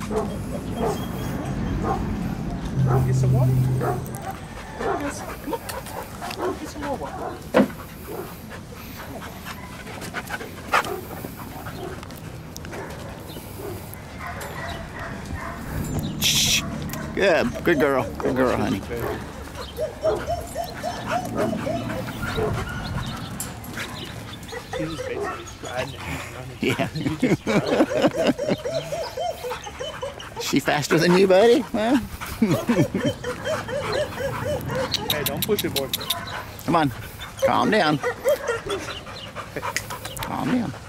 Get some water? Come on, miss. Come on. Get some more water. Shh. Good. Good girl. Good girl, honey. She's just basically striding and running. Yeah. You just run. She faster than you, buddy? Well. Hey, don't push it, boy. Come on. Calm down. Calm down.